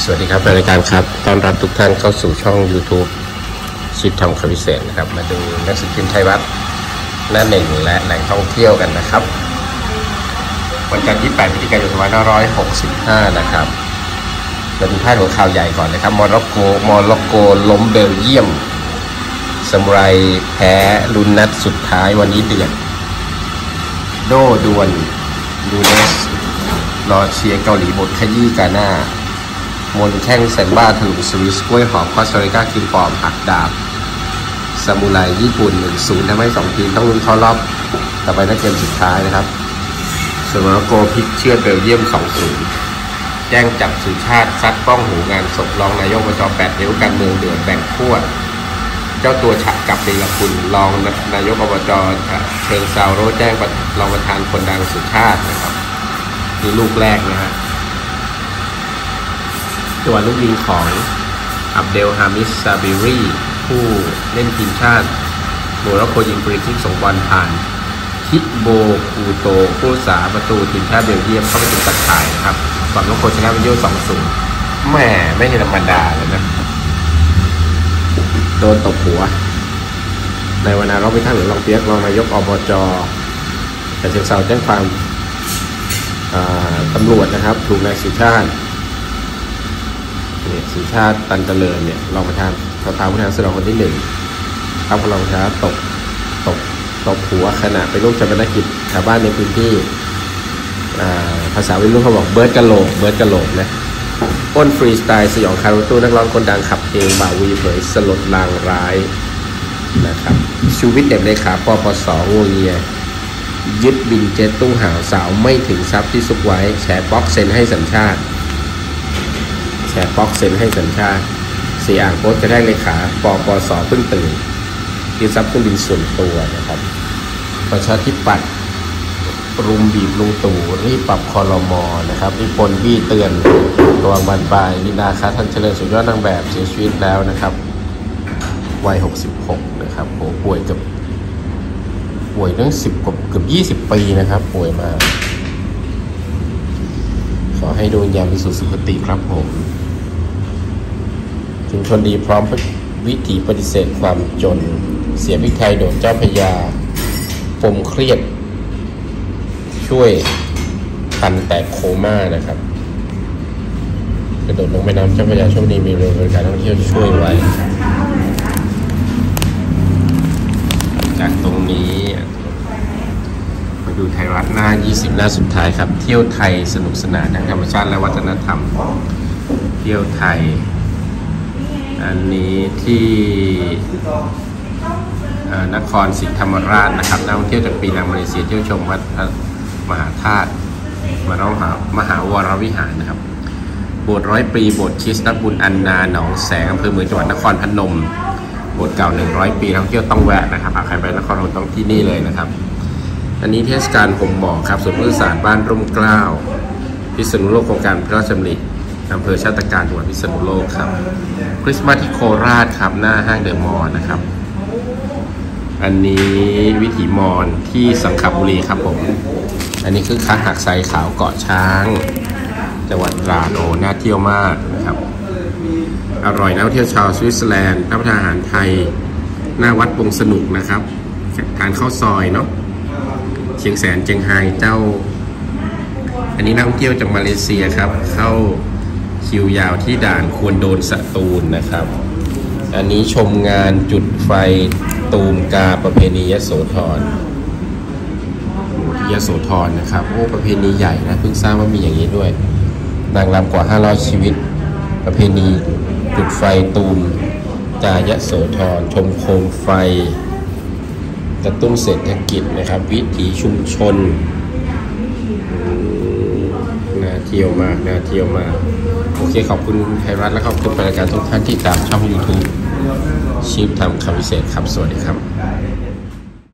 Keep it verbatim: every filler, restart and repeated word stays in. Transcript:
วัสดีครับรายการครับต้อนรับทุกท่านเข้าสู่ช่อง YouTube ชิดทำคำพิเศษนะครับมาดูหนังสือพิมพ์ไทยรัฐหน้าหนึ่งและแหล่งท่องเที่ยวกันนะครับวันจันทร์ที่แปดพฤศจิกายนสองพันห้าร้อยหกสิบห้านะครับเราดูพาดหัวข่าวใหญ่ก่อนนะครับโมร็อกโกโมร็อกโกล้มเบลเยียมซามูไรแพ้ลุ้นนัดสุดท้ายวันนี้เดือดโดดวนยูเนสรอเชียร์เกาหลีบทขยี้กาหน้ามนแข้งแซมบ้าถลุงสวิสกล้วยหอมคอสตาริกาคิมปอมหักดาบซามูไรญี่ปุ่น หนึ่งศูนย์ ทำให้สองทีมต้องลุ้นเข้ารอบต่อไปในเกมสุดท้ายนะครับส่วนโมร็อกโกพลิกเชือดเบลเยียม สองศูนย์ แจ้งจับสุชาติซัดป้องหูงานศพรองนายกอบจแปดริ้วการเมืองเดือดแบ่งขั้วเจ้าตัวฉะกับเดลคุณรองนายกอบจเชิงเซาโรแจ้งรองประธานคนดังสุชาตินะครับนี่ลูกแรกนะฮะจังหวะลูกยิงของอับเดลฮามิสซาบิรีผู้เล่นทีมชาติโมร็อกโกยิงฟรีคิกส่งบอลผ่านคิโบกูโตผู้รักษาประตูทีมชาติเบลเยียมเข้าไปถึงตัดข่ายนะครับฝั่งโมร็อกโกชนะเบลเยียม สองศูนย์ แม่ไม่ใช่ธรรมดาเลยนะโดนตบหัวในวันนั้นเราไปท่านหรือรองเปียกรองนายกอบจแต่เชียงเซาแจ้งความตำรวจนะครับถูกนายสุชาติเนี่ยสุชาติตันเจริญเนี่ยรองประธานประธานผู้แทนสนองคนที่หนึ่งครับรองประธานตกตกตบหัวขณะไปร่วมชาปนกิจชาวบ้านในพื้นที่ภาษาวัยรุ่นเขาบอกเบิร์ดกะโหลกเบิร์ดกะโหลกนะอ้นฟรีสไตล์สยองคารุตู้นักร้องคนดังขับเพลงบ่าวีเผยสลดลางร้ายนะครับชูวิทย์เด็กเลขาปปสงวงเงียยึดบินเจ็ตตู้ห่าวสาวไม่ถึงทรัพย์ที่ซุกไว้แชร์บล็อกเซ็นให้สัญชาติแชร์บล็อกเซ็นให้สัญชาติเสียอ่างโพสต์จะได้เลขาปปสเพิ่งตื่นยึดทรัพย์เครื่องบินส่วนตัวนะครับประชาธิปัตย์รุมบีบลุงตู่รีบปรับครม.นะครับนิพนธ์บี้เตือนระวังบานปลายลินาคาทันเจริญสุดยอดนางแบบเสียชีวิตแล้วนะครับวัยหกสิบหกนะครับโหป่วยกับป่วยตั้งสิบกว่าเกือบยี่สิบปีนะครับป่วยมาขอให้ดวงวิญญาณไปสู่สุคติครับผมชุมชนดีพร้อมวิถีปฏิเสธความจนเสียพริกไทยโดดเจ้าพระยาปมเครียดช่วยตันแตกโคม่านะครับกระโดดลงแม่น้ำเจ้าพระยาโชคดีมีเรือบริการท่องเที่ยวช่วยไว้จากตรงนี้มาดูไทยรัฐหน้ายี่สิบหน้าสุดท้ายครับเที่ยวไทยสนุกสนานทั้งธรรมชาติและวัฒนธรรมเที่ยวไทยอันนี้ที่นครศรีธรรมราชนะครับนักท่องเที่ยวจากปีนังมาเลเซียเที่ยวชมวัดมหาธาตุมาร้องหามหาวรวิหารนะครับโบสถ์ร้อยปีโบสถ์คริสต์นักบุญอันนาหนองแสงอำเภอเมืองจังหวัดนครพนมโบสถ์เก่าหนึ่งร้อยปีนักท่องเที่ยวต้องแวะนะครับหากใครไปนครพนมต้องที่นี่เลยนะครับอันนี้เทศกาลห่มหมอกครับสวนพฤกษศาสตร์บ้านร่มเกล้าพิษณุโลกโครงการพระราชดำริอำเภอชาติการจังหวัดพิษณุโลกครับคริสต์มาสที่โคราชครับหน้าห้างเดอะมอลล์นะครับอันนี้วิถีมอญที่สังขบุรีครับผมอันนี้คือค้าหักไซขาวเกาะช้างจังหวัดตราดโอน่าเที่ยวมากนะครับอร่อยนักท่องเที่ยวชาวสวิตเซอร์แลนด์รับประทานอาหารไทยหน้าวัดปงสนุกนะครับทานข้าวซอยเนาะเชียงแสนเจียงไฮ้เจ้าอันนี้นักท่องเที่ยวจากมาเลเซียครับเข้าคิวยาวที่ด่านควรโดนสตูลนะครับอันนี้ชมงานจุดไฟตูมกาประเพณียโสธรยโสธรนะครับโอ้ประเพณีใหญ่นะเพิ่งทราบว่ามีอย่างนี้ด้วยนางรำกว่าห้าร้อยชีวิตประเพณีจุดไฟตูมกายโสธรชมโคมไฟกระตุ้นเศรษฐกิจนะครับวิถีชุมชนน่าเที่ยวมากน่าเที่ยวมากโอเคขอบคุณไทยรัฐและขอบคุณรายการทุกท่านที่ตามช่อง YouTube ชีพทำคำพิเศษครับสวัสดีครับ